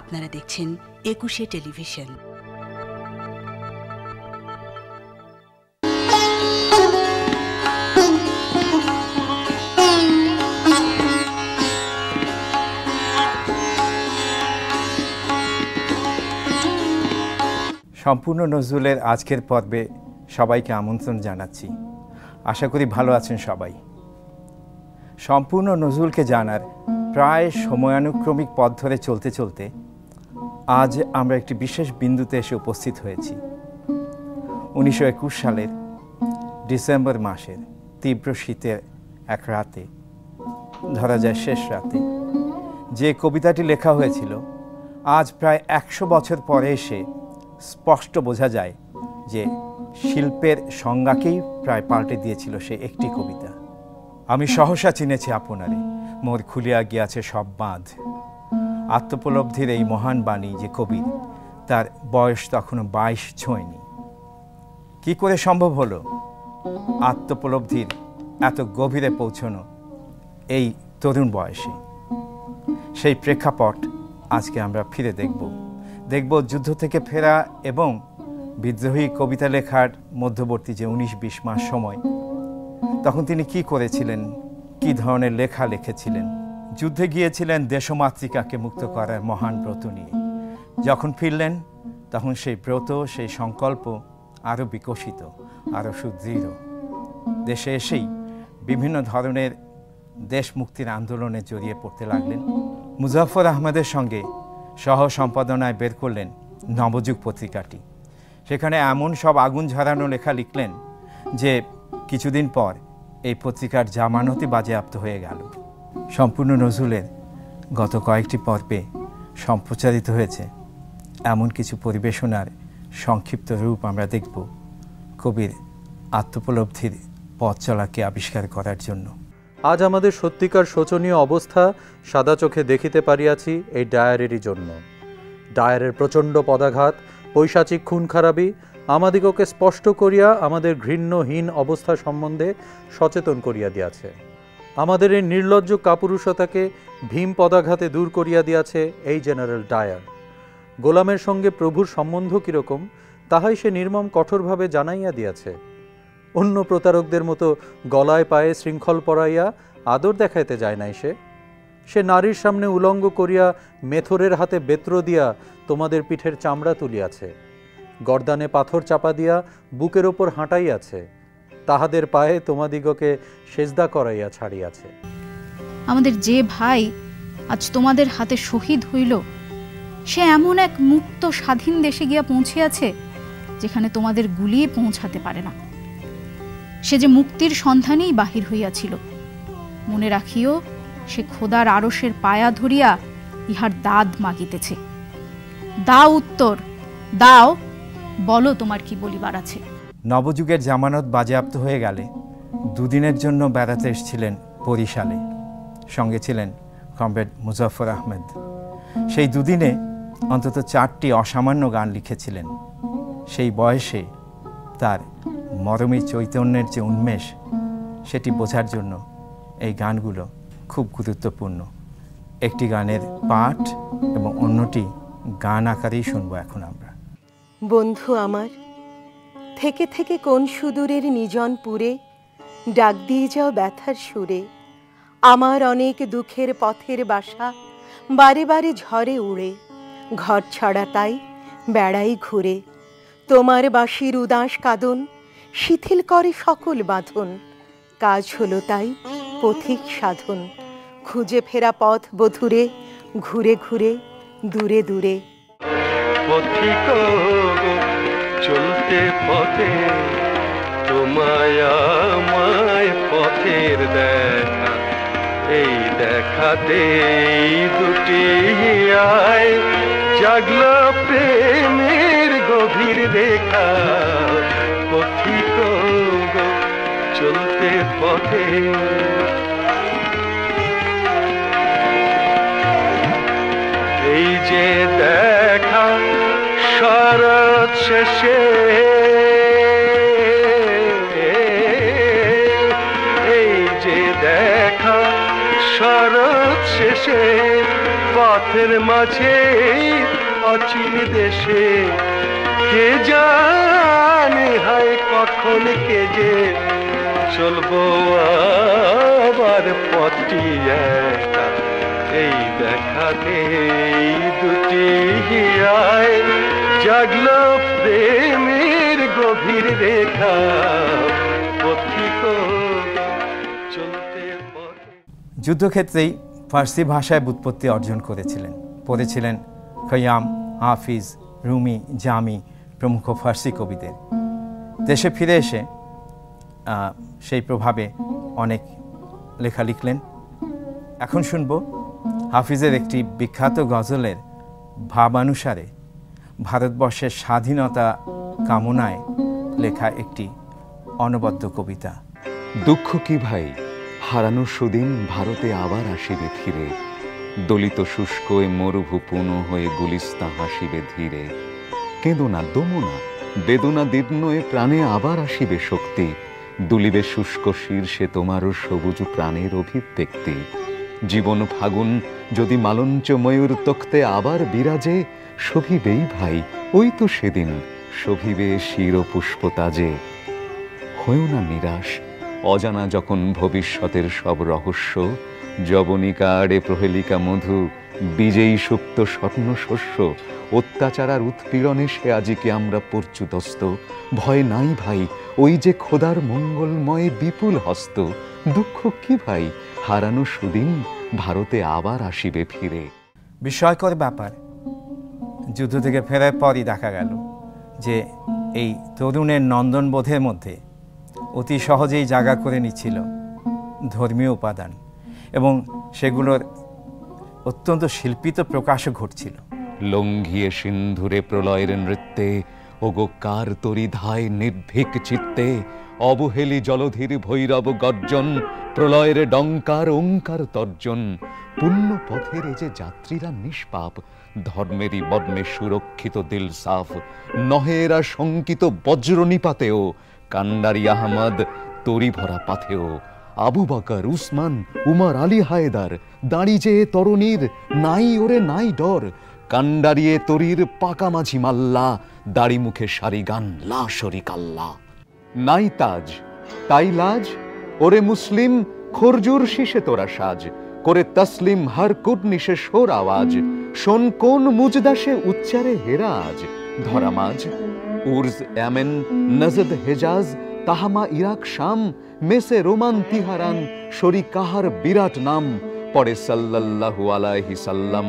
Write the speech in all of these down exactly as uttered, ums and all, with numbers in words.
আপনারা দেখছেন একুশে টেলিভিশন। সম্পূর্ণ নজরুলের আজকের পর্বে সবাইকে আমন্ত্রণ জানাচ্ছি। আশা করি ভালো আছেন সবাই। সম্পূর্ণ নজরুলকে জানার প্রায় সময়ানুক্রমিক পথ ধরে চলতে চলতে আজ আমরা একটি বিশেষ বিন্দুতে এসে উপস্থিত হয়েছি। উনিশশো একুশ সালের ডিসেম্বর মাসের তীব্র শীতের এক রাতে, ধরা যায় শেষ রাতে, যে কবিতাটি লেখা হয়েছিল আজ প্রায় একশো বছর পরে এসে স্পষ্ট বোঝা যায় যে শিল্পের সংজ্ঞাকেই প্রায় পাল্টে দিয়েছিল সে একটি কবিতা। আমি সহসা চিনেছি আপনারে, মোর খুলিয়া গিয়াছে সব বাঁধ। আত্মোপলব্ধির এই মহান বাণী যে কবির, তার বয়স তখনও বাইশ ছোঁয়নি। কি করে সম্ভব হলো আত্মোপলব্ধির এত গভীরে পৌঁছানো এই তরুণ বয়সে? সেই প্রেক্ষাপট আজকে আমরা ফিরে দেখব দেখব যুদ্ধ থেকে ফেরা এবং বিদ্রোহী কবিতা লেখার মধ্যবর্তী যে উনিশ বিশ মাস সময়, তখন তিনি কি করেছিলেন, কি ধরনের লেখা লিখেছিলেন। যুদ্ধে গিয়েছিলেন দেশমাতৃকাকে মুক্ত করার মহান ব্রত নিয়ে। যখন ফিরলেন তখন সেই ব্রত, সেই সংকল্প আরও বিকশিত, আরও সুদৃঢ়। দেশে এসেই বিভিন্ন ধরনের দেশ মুক্তির আন্দোলনে জড়িয়ে পড়তে লাগলেন। মুজাফফর আহমদের সঙ্গে সহ সম্পাদনায় বের করলেন নবযুগ পত্রিকাটি। সেখানে এমন সব আগুন ঝরানো লেখা লিখলেন যে কিছুদিন পর এই পত্রিকার জামানতই বাজেয়াপ্ত হয়ে গেল। সম্পূর্ণ নজরুলের গত কয়েকটি পর্বে সম্প্রচারিত হয়েছে এমন কিছু পরিবেশনার সংক্ষিপ্ত রূপ আমরা দেখব কবির আত্মোপলব্ধির পথ চলাকে আবিষ্কার করার জন্য। আজ আমাদের সত্যিকার শোচনীয় অবস্থা সাদা চোখে দেখিতে পারিয়াছি এই ডায়ারেরই জন্য। ডায়ারের প্রচণ্ড পদাঘাত, পৈশাচিক খুন খারাপি আমাদিগকে স্পষ্ট করিয়া আমাদের ঘৃণ্যহীন অবস্থা সম্বন্ধে সচেতন করিয়া দিয়াছে। আমাদের এই নির্লজ্জ কাপুরুষতাকে ভীম পদাঘাতে দূর করিয়া দিয়াছে এই জেনারেল ডায়ার। গোলামের সঙ্গে প্রভুর সম্বন্ধ কীরকম তাহাই সে নির্মম কঠোরভাবে জানাইয়া দিয়াছে। অন্য প্রতারকদের মতো গলায় পায়ে শৃঙ্খল পরাইয়া আদর দেখাইতে যায় নাই সে। সে নারীর সামনে উলঙ্গ করিয়া মেথরের হাতে বেত্র দিয়া তোমাদের পিঠের চামড়া তুলিয়াছে, গর্দানে পাথর চাপা দিয়া বুকের ওপর হাঁটাইয়াছে, তাহাদের পায়ে তোমাদিগকে সেজদা করাইয়া ছাড়িয়াছে। আমাদের যে ভাই আজ তোমাদের হাতে শহীদ হইল, সে এমন এক মুক্ত স্বাধীন দেশে গিয়া পৌঁছিয়াছে যেখানে তোমাদের গুলি পৌঁছাতে পারে না। সে যে মুক্তির সন্ধানেই বাহির হইয়াছিল। মনে রাখিও, সে খোদার আরশের পায়া ধরিয়া ইহার দাদ মাগিতেছে। দাও উত্তর, দাও, বলো তোমার কি বলিবার আছে। নবযুগের জামানত বাজেয়াপ্ত হয়ে গেলে দুদিনের জন্য বেড়াতে এসেছিলেন বরিশালে। সঙ্গে ছিলেন কমরেড মুজাফফর আহমেদ। সেই দুদিনে অন্তত চারটি অসামান্য গান লিখেছিলেন। সেই বয়সে তার মরমী চৈতন্যের যে উন্মেষ, সেটি বোঝার জন্য এই গানগুলো খুব গুরুত্বপূর্ণ। একটি গানের পাঠ এবং অন্যটি গান আকারেই শুনবো এখন আমরা। বন্ধু আমার, থেকে থেকে কোন সুদূরের নিজন পুরে ডাক দিয়ে যাও ব্যথার সুরে। আমার অনেক দুঃখের পথের বাসা বারে বারে ঝড়ে উড়ে, ঘর ছাড়া তাই বেড়াই ঘুরে। তোমার বাঁশির উদাস কাঁদন শিথিল করে সকল বাঁধন, কাজ হলো তাই পথিক সাধন। খুঁজে ফেরা পথ বধুরে, ঘুরে ঘুরে দূরে দূরে। পথিক চলতে পথে তোমায় আমায় পথের দেখা, এই দেখাতে দুটি আয় জাগল প্রেমের গভীর রেখা। পথিক চলতে পথে এই যে দেখা শরৎ শেষে, এই যে দেখা শরৎ শেষে পথের মাঝে অচিন দেশে কে জানে হায় কখন কে যে চলবো আবার পথটি একা এই দেখাতে দুটি হিয়ায় জাগলো প্রেমের গভীর রেখা পথিক চলতে পথে। যুদ্ধক্ষেত্রেই ফার্সি ভাষায় ব্যুৎপত্তি অর্জন করেছিলেন। পড়েছিলেন খয়াম, হাফিজ, রুমি, জামি প্রমুখ ফার্সি কবিদের। দেশে ফিরে এসে সেই প্রভাবে অনেক লেখা লিখলেন। এখন শুনব হাফিজের একটি বিখ্যাত গজলের ভাবানুসারে ভারতবর্ষের স্বাধীনতা কামনায় লেখা একটি অনবদ্য কবিতা। দুঃখ কি ভাই, হারানো সুদিন ভারতে আবার আসিবে ফিরে, দলিত শুষ্ক এ মরুভূপূর্ণ হয়ে গুলিস্তা হাসিবে ধীরে। কেঁদো না, দমো না, বেদনা দীর্ণ এ প্রাণে আবার আসিবে শক্তি, দুলিবে শুষ্ক শীর্ষে তোমারও সবুজ প্রাণের অভিব্যক্তি। জীবন ফাগুন যদি মালঞ্চ ময়ূর তক্তে আবার বিরাজে, শোভিবেই ভাই ওই তো সেদিন, শোভিবে শির পুষ্পতাজে। হয়েও না নিরাশ, অজানা যখন ভবিষ্যতের সব রহস্য, যবনিকা আড়ে প্রহেলিকা মধু, বীজেই সুপ্ত স্বর্ণ শস্য। অত্যাচার আর উৎপীড়নে সে আজিকে আমরা পর্যুদস্ত, ভয় নাই ভাই ওই যে খোদার মঙ্গলময় বিপুল হস্ত। দুঃখ কি ভাই, হারানো সুদিন ভারতে আবার আসিবে ফিরে। বিস্ময়কর ব্যাপার, যুদ্ধ থেকে ফেরার পরই দেখা গেল যে এই তরুণের নন্দনবোধের মধ্যে অতি সহজেই জায়গা করে নিচ্ছিল ধর্মীয় উপাদান এবং সেগুলোর অত্যন্ত শিল্পিত প্রকাশও ঘটছিল। লঙ্ঘিয়ে সিন্ধুরে প্রলয়ের নৃত্যে, ওগো কার তরি ধায় নির্ভীক চিত্তে, অবহেলি জলধীর ভৈরব গর্জন, প্রলয়ের ডঙ্কার ওঙ্কার তর্জন। পুণ্য পথের এ যে যাত্রীরা নিষ্পাপ, ধর্মেরই বর্ণে সুরক্ষিত দিল সাফ। নহেরা শঙ্কিত বজ্র নিপাতেও, কান্ডারি আহমদ তরি ভরা পাথেও। আবু বকর, উসমান, উমর আলী হায়দার, দাঁড়ি যে তরুণীর নাই ওরে নাই ডর। কান্ডারিয়ে তরির পাকা মাঝি মাল্লা, দাড়ি মুখে সারি গান লা শরিক আল্লাহ। নাই তাজ তাই লাজ, ওরে মুসলিম খরজুর শীষে তোরা সাজ, করে তসলিম হর কুটনিশে সোর আওয়াজ। শোন কোন মুজদাসে উচ্চারে হেরাজ, ধরা মাঝ উর্জ Yemen Najd Hejaz, Tihama Iraq Sham, মেসে রোমান তিহারান, শরি কাহার বিরাট নাম, পড়ে সাল্লাল্লাহু আলাইহি সাল্লাম।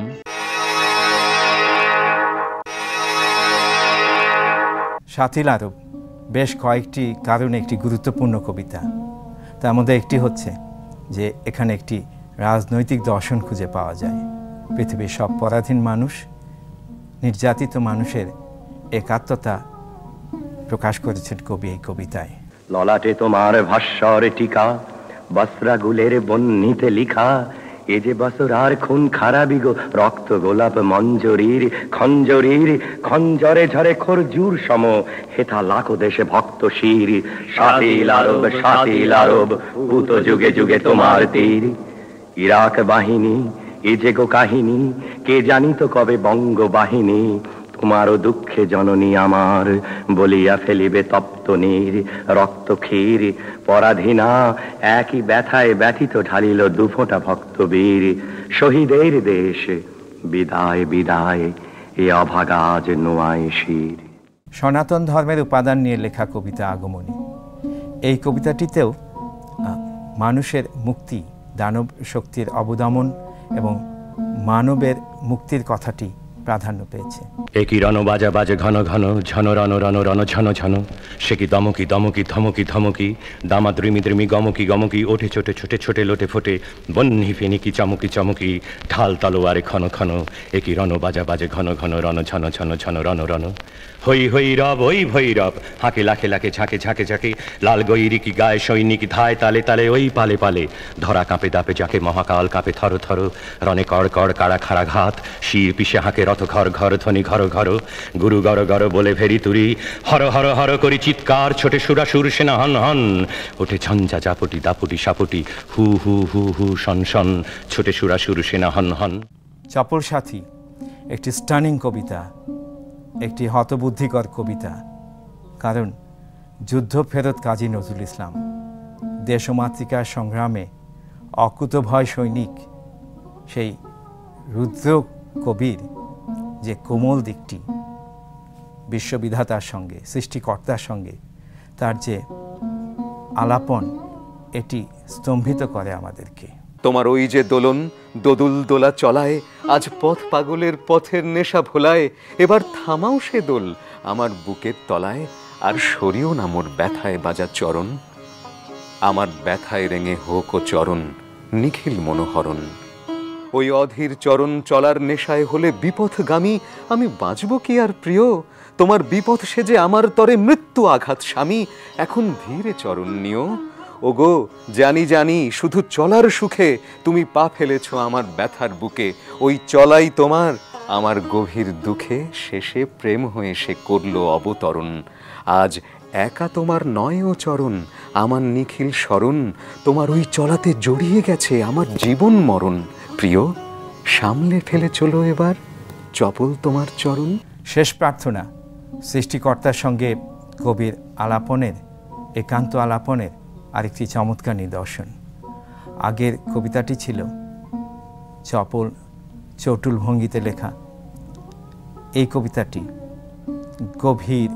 সাতিল আরব বেশ কয়েকটি কারণে একটি গুরুত্বপূর্ণ কবিতা। তার মধ্যে একটি হচ্ছে যে এখানে একটি রাজনৈতিক দর্শন খুঁজে পাওয়া যায়। পৃথিবীর সব পরাধীন মানুষ, নির্যাতিত মানুষের একাত্মতা প্রকাশ করেছেন কবি এই কবিতায়। ললাটে তোমার ভাস্বর টিকা, বস্ত্রা গুলের বন্নিতে লিখা, এ যে বসরার খুন খারাপি গো, রক্ত গোলাপ মঞ্জরির খঞ্জরির, খঞ্জরে ঝরে খরজুর সম, হেথা লাখো দেশে ভক্ত শির। সাতিল আরব সাতিল আরব, ভূত যুগে যুগে তোমার তীর। ইরাক বাহিনী এ যে গো কাহিনী, কে জানিত কবে বঙ্গ বাহিনী। তোমারও দুঃখে জননী আমার, বলিয়া ফেলিবে তপ্ত নীর। রক্ত ক্ষীর পরাধীনা একই ব্যথায় ব্যথিত ঢালিল দুফোঁটা ভক্তবীর। শহীদের দেশ বিদায় বিদায়, এ অভাগা আজ নোয়ায় শির। সনাতন ধর্মের উপাদান নিয়ে লেখা কবিতা আগমনী। এই কবিতাটিতেও মানুষের মুক্তি, দানব শক্তির অবদমন এবং মানবের মুক্তির কথাটি প্রাধান্য পেয়েছে। একই রণ বাজা বাজে ঘন ঘন, ঝন রণ রণ রণ ঝন ঝন। সে কি দমকি দমকি ধমকি ধমকি, দামা দ্রিমি দ্রিমি গমকি গমকি। ওঠে ছোটে ছোটে ছোটে লোটে ফোটে, বন্যি ফেনিকি চমকি চমকি। ঢাল তলোয়ারে ক্ষণ ক্ষণ, একই রণ বাজা বাজে ঘন ঘন, রণ ঝন ঝন ঝন রণ রণ। হই হই রব ওই ভৈরব, হাঁকে লাখে লাখে ঝাঁকে ঝাঁকে ঝাঁকে। লাল গৈরি কি গায়ে সৈনিক ধায় তালে তালে, ওই পালে পালে। ধরা কাঁপে দাপে যাকে, মহাকাল কাঁপে থর থর। রণে কড় কড় কাড়া খাড়া ঘাত, শির পিষে হাঁকে রথ ঘর ঘর ধ্বনি ঘর ঘর। গুরু গর গর বলে ভেরি তুরি, হর হর হর করি চিৎকার, ছোটে সুরাসুর সেনা হন হন। ওঠে ঝঞ্ঝা জাপটি দাপুটি সাপুটি, হু হু হু হু শন শন। ছোটে সুরাসুর সেনা হন হন। চপল সাথী একটি স্টানিং কবিতা, একটি হতবুদ্ধিকর কবিতা। কারণ যুদ্ধ ফেরত কাজী নজরুল ইসলাম দেশমাতৃকার সংগ্রামে অকুতভয় সৈনিক, সেই রুদ্র কবির যে কোমল দিকটি বিশ্ববিধাতার সঙ্গে, সৃষ্টিকর্তার সঙ্গে তার যে আলাপন, এটি স্তম্ভিত করে আমাদেরকে। তোমার ওই যে দোলন দোদুল দোলা চলায়, আজ পথ পাগলের পথের নেশা ভোলায়, এবার থামাও সে দোল আমার বুকের তলায়, আর সরিও না মোর ব্যথায় বাজা চরণ, আমার ব্যথায় রেঙে হোক ও চরণ নিখিল মনোহরণ। ওই অধীর চরণ চলার নেশায় হলে বিপথগামী, আমি বাঁচব কি আর প্রিয়, তোমার বিপথ সেজে আমার তরে মৃত্যু আঘাত স্বামী, এখন ধীরে চরণ নিও। ওগো জানি জানি শুধু চলার সুখে তুমি পা ফেলেছ আমার ব্যথার বুকে, ওই চলাই তোমার আমার গভীর দুঃখে, শেষে প্রেম হয়ে সে করলো অবতরণ। আজ একা তোমার নয় ও চরণ, আমার নিখিল স্মরণ, তোমার ওই চলাতে জড়িয়ে গেছে আমার জীবন মরণ। প্রিয় সামলে ফেলে চলো এবার চপল তোমার চরণ। শেষ প্রার্থনা সৃষ্টিকর্তার সঙ্গে কবির আলাপনের, একান্ত আলাপনের আরেকটি চমৎকার নিদর্শন। আগের কবিতাটি ছিল চপল চটুল ভঙ্গিতে লেখা, এই কবিতাটি গভীর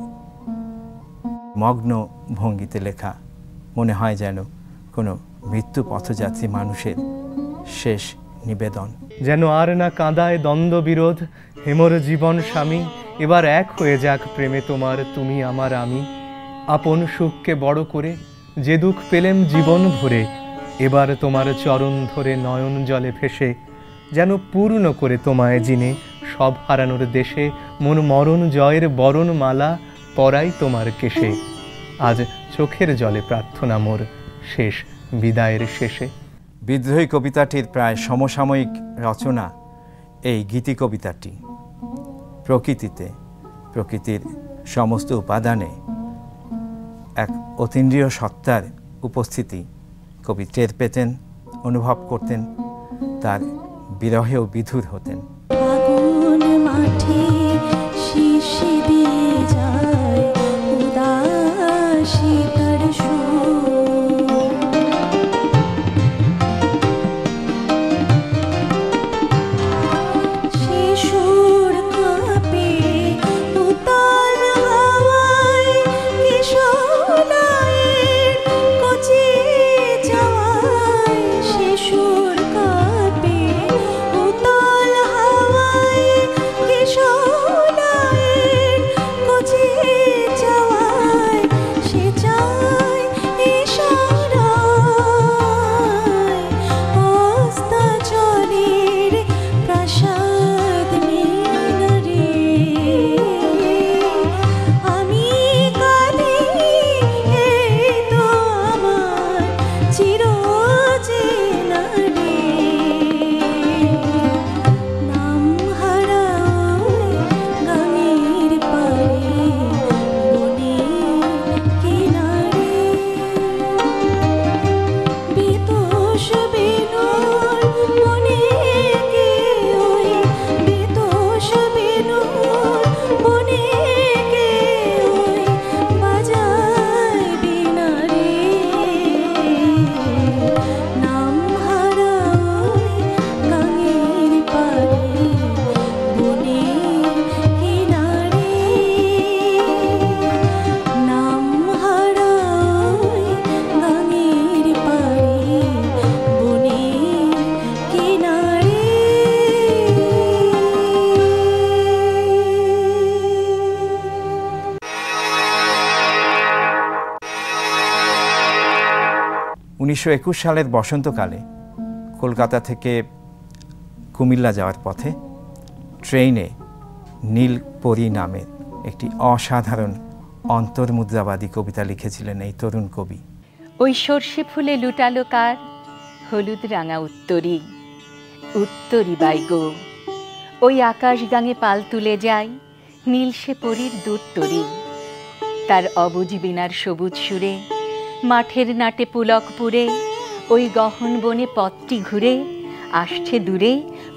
মগ্ন ভঙ্গিতে লেখা। মনে হয় যেন কোনো মৃত্যু পথযাত্রী মানুষের শেষ নিবেদন। যেন আর না কাঁদায় দ্বন্দ্ব বিরোধ হেমর জীবন স্বামী, এবার এক হয়ে যাক প্রেমে তোমার তুমি আমার আমি। আপন সুখকে বড় করে যে দুঃখ পেলেম জীবন ভরে, এবার তোমার চরণ ধরে নয়ন জলে ভেসে, যেন পূর্ণ করে তোমায় জিনে সব হারানোর দেশে, মন মরণ জয়ের বরণ মালা পরাই তোমার কেশে। আজ চোখের জলে প্রার্থনা মোর শেষ বিদায়ের শেষে। বিদ্রোহী কবিতাটির প্রায় সমসাময়িক রচনা এই গীতি কবিতাটি। প্রকৃতিতে, প্রকৃতির সমস্ত উপাদানে এক অতীন্দ্রিয় সত্তার উপস্থিতি কবি টের পেতেন, অনুভব করতেন, তার বিরহেও বিধুর হতেন। আগুন মাঠে শিশি দিয়ে যায় উদাসী তার সুর, সে সুর কাঁপে উতাল হাওয়ায়, কিশোরায়ের কচি যাওয়ায়, সে সুর কাঁপে উতাল হাওয়ায়, কিশোরায়ের কচি যাওয়ায়, সে চায় ইশারায় অস্তাচলের প্রাসাদ মিনারে। আমি কাঁদি এই তো আমার চিরচেনা রে, নাম হারা ওই গানের পারে বনের কিনারে। বিতোষ বেনুর মনে কে ওই, বিতোষ বেনুর মনে কে ওই বাজায় বীণা রে, নাম হারা ওই গানের পারে বনের কিনারে, নাম হারা ওই গানের পারে বনের কিনারে। উনিশশো একুশ সালের বসন্তকালে কলকাতা থেকে কুমিল্লা যাওয়ার পথে ট্রেনে নীলপরী নামের একটি অসাধারণ অন্তর্মুদ্রাবাদী কবিতা লিখেছিলেন এই তরুণ কবি। ওই সর্ষে ফুলে লুটালো কার হলুদ রাঙা উত্তরী, উত্তরী বাইগো, ওই আকাশ গাঙে পাল তুলে যায় নীল সে পরীর দুত্তরী, তার অবুঝ বীণার সবুজ সুরে মাঠের নাটে পুলক পুরে, ওই গহন বনে পথটি ঘুরে আসছে দূরে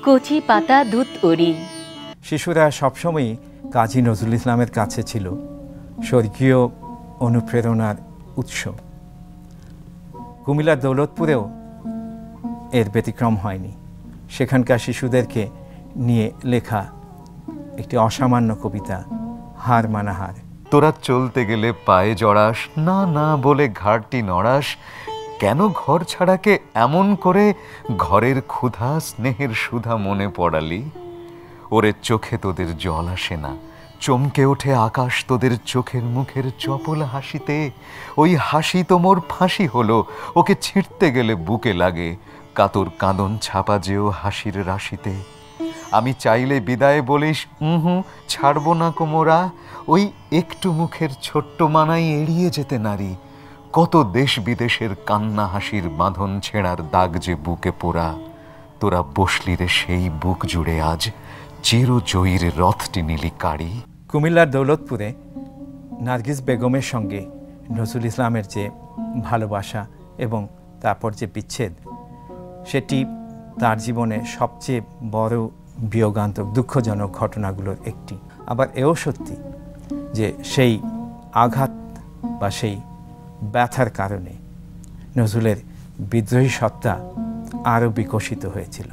কচি পাতা দুধ ওরি। শিশুরা সবসময়ই কাজী নজরুল ইসলামের কাছে ছিল স্বর্গীয় অনুপ্রেরণার উৎস। কুমিল্লার দৌলতপুরেও এর ব্যতিক্রম হয়নি। সেখানকার শিশুদেরকে নিয়ে লেখা একটি অসামান্য কবিতা হার মানা হার। তোরা চলতে গেলে পায়ে জড়াস, না না বলে ঘাড়টি নড়াস, কেন ঘর ছাড়াকে এমন করে ঘরের ক্ষুধা স্নেহের সুধা মনে পড়ালি? ওরে চোখে তোদের জল আসে না, চমকে ওঠে আকাশ তোদের চোখের মুখের চপল হাসিতে। ওই হাসি তো মোর ফাঁসি হলো, ওকে ছিঁড়তে গেলে বুকে লাগে, কাতর কাঁদন ছাপা যেও হাসির রাশিতে। আমি চাইলে বিদায় বলিস, উহু ছাড়ব না কোমরা, ওই একটু মুখের ছোট্ট মানাই এড়িয়ে যেতে নারী। কত দেশ বিদেশের কান্না হাসির বাঁধন ছেঁড়ার দাগ যে বুকে পোড়া। তোরা বসলি রে সেই বুক জুড়ে আজ, চিরজয়ীর রথটি নিলি কাড়ি। কুমিল্লার দৌলতপুরে নার্গিস বেগমের সঙ্গে নজরুল ইসলামের যে ভালোবাসা এবং তারপর যে বিচ্ছেদ, সেটি তার জীবনে সবচেয়ে বড় বিয়োগান্তক দুঃখজনক ঘটনাগুলোর একটি। আবার এও সত্যি যে সেই আঘাত বা সেই ব্যথার কারণে নজরুলের বিদ্রোহী সত্তা আরো বিকশিত হয়েছিল।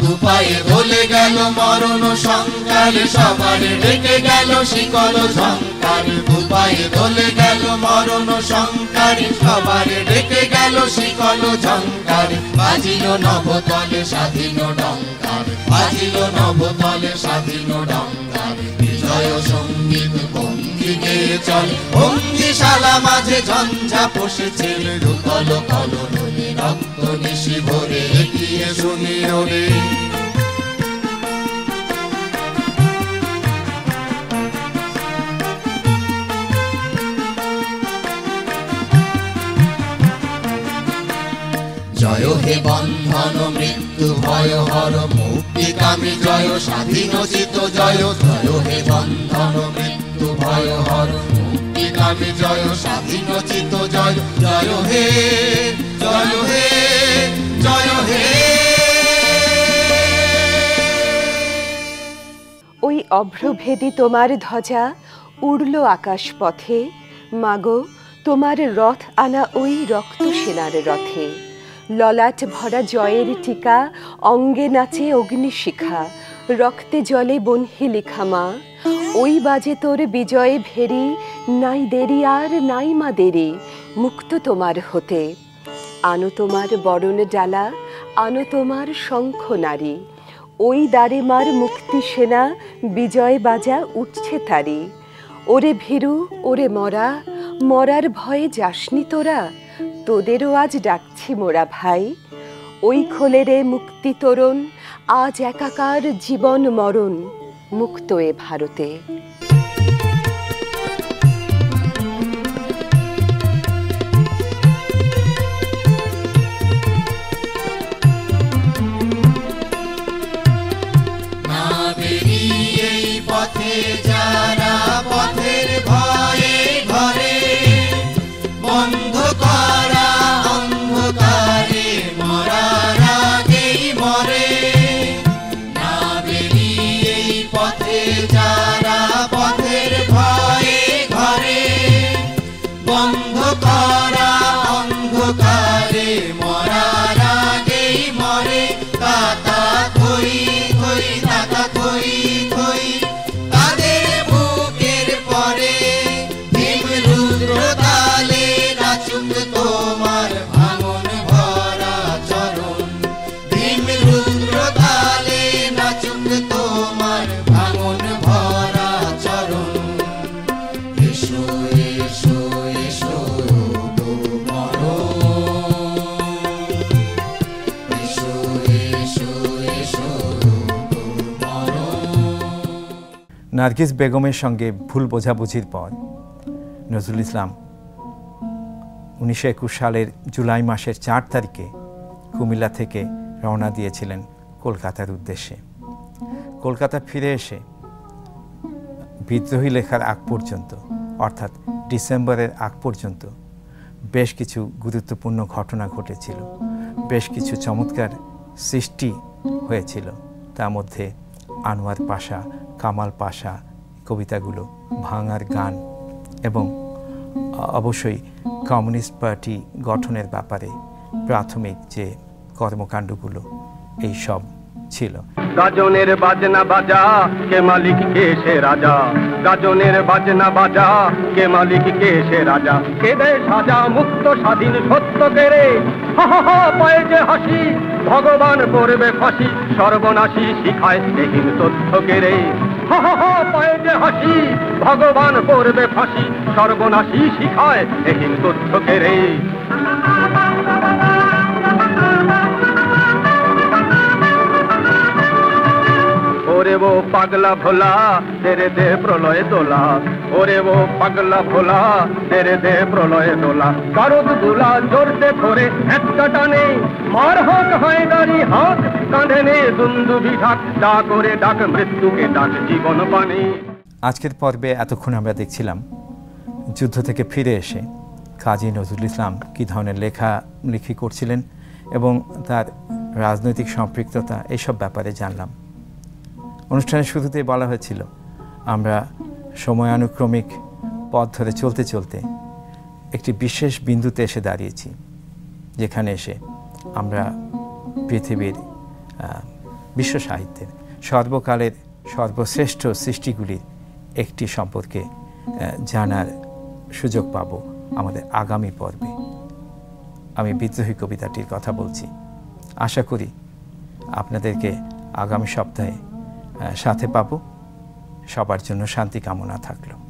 বাজিল নবতলে স্বাধীন ডঙ্কার, বাজিল নবতলে স্বাধীন ডঙ্কার। বিজয় সঙ্গীত বন্দি গেয়ে চল, বন্দিশালা মাঝে ঝঞ্ঝা বসেছে। রুকল কলরলে রক্ত নিশি ভরে এগিয়ে শুনি ওরে। জয় হে বন্ধন মৃত্যু ভয় হর, মুক্তিকামী জয় স্বাধীনোচিত জয়। জয় হে বন্ধন মৃত্যু ভয় হর, মুক্তিকামী জয় স্বাধীনোচিত জয়। জয় হে জয় হে জয় হে। ওই অভ্রভেদী তোমার ধ্বজা উড়ল আকাশ পথে, মাগো তোমার রথ আনা ওই রক্ত সেনার রথে। ললাট ভরা জয়ের টিকা, অঙ্গে নাচে অগ্নিশিখা, রক্তে জলে বনহি লিখা মা। ওই বাজে তোর বিজয়ে ভেরি, নাই দেরি আর নাই মা দেরি, মুক্ত তোমার হতে। আনো তোমার বরণ ডালা, আনো তোমার শঙ্খ নারী, ওই দ্বারে মার মুক্তি সেনা, বিজয় বাজা উঠছে তারি। ওরে ভীরু ওরে মরা, মরার ভয়ে যাসনি তোরা, তোদেরও আজ ডাকছি মোরা ভাই। ওই খোলে রে মুক্তি তোরণ, আজ একাকার জীবন মরণ, মুক্ত এ ভারতে। না বেরিয়ে এই পথে যারা পথের ভয়ে ঘরে, বন্ধ করা অন্ধকারে মরার আগেই মরে। না বেরিয়ে এই পথে যারা পথের ভয়ে ঘরে, বন্ধ করা অন্ধকারে মরার আগেই মরে। তাতা থই থই তাতা থই থই তাদের বুকের পরে, ভীম রুদ্র তালে নাচুক তোমার ভাঙন ভরা চরণ। ভীম রুদ্র তালে নাচুক তোমার ভাঙন ভরা চরণ। এসো এসো এসো তো মরণ, এসো এসো এসো তো মরণ। নার্গিস বেগমের সঙ্গে ভুল বোঝাবুঝির পর নজরুল ইসলাম উনিশশো একুশ সালের জুলাই মাসের চার তারিখে কুমিল্লা থেকে রওনা দিয়েছিলেন কলকাতার উদ্দেশ্যে। কলকাতা ফিরে এসে বিদ্রোহী লেখার আগ পর্যন্ত, অর্থাৎ ডিসেম্বরের আগ পর্যন্ত বেশ কিছু গুরুত্বপূর্ণ ঘটনা ঘটেছিল, বেশ কিছু চমৎকার সৃষ্টি হয়েছিল তার মধ্যে আনোয়ার পাশা, কামাল পাশা কবিতাগুলো, ভাঙার গান এবং অবশ্যই কমিউনিস্ট পার্টি গঠনের ব্যাপারে প্রাথমিক যে কর্মকাণ্ডগুলো এই সব ছিল। গাজনের বাজনা বাজা কে মালিক কে সে রাজা, গাজনের বাজনা বাজা কে মালিক কে সে রাজা, কে দেয় সাজা মুক্ত স্বাধীন সত্য কেড়ে, হা হা হা পায়ে যে হাসি ভগবান করবে ফাঁসি, সর্বনাশী শিখায় এহীন তথ্য কেড়ে, হা হা হা পায়ে যে হাসি ভগবান করবে ফাঁসি, সর্বনাশী শিখায় এহীন তথ্য কেড়ে। ওরে ও পাগলা ভোলা তেরে দে প্রলয় দোলা, ওরে ও পাগলা ভোলা তেরে দে প্রলয় দোলা, বারুদ দুলা জোরতে ধরে একটা টানে, মার হাক হায়দারি হাক কাঁধে নে দুন্দুভি ঢাক, ডাক করে ডাক মৃত্যুকে ডাক জীবন পানে। আজকের পর্বে এতক্ষণ আমরা দেখছিলাম যুদ্ধ থেকে ফিরে এসে কাজী নজরুল ইসলাম কী ধরনের লেখালেখি করছিলেন এবং তার রাজনৈতিক সম্পৃক্ততা এইসব ব্যাপারে জানলাম। অনুষ্ঠানের শুরুতেই বলা হয়েছিল আমরা সময়ানুক্রমিক পথ ধরে চলতে চলতে একটি বিশেষ বিন্দুতে এসে দাঁড়িয়েছি, যেখানে এসে আমরা পৃথিবীর বিশ্ব সাহিত্যের সর্বকালের সর্বশ্রেষ্ঠ সৃষ্টিগুলির একটি সম্পর্কে জানার সুযোগ পাব আমাদের আগামী পর্বে। আমি বিদ্রোহী কবিতাটির কথা বলছি। আশা করি আপনাদেরকে আগামী সপ্তাহে সাথে পাব। সবার জন্য শান্তি কামনা থাকলো।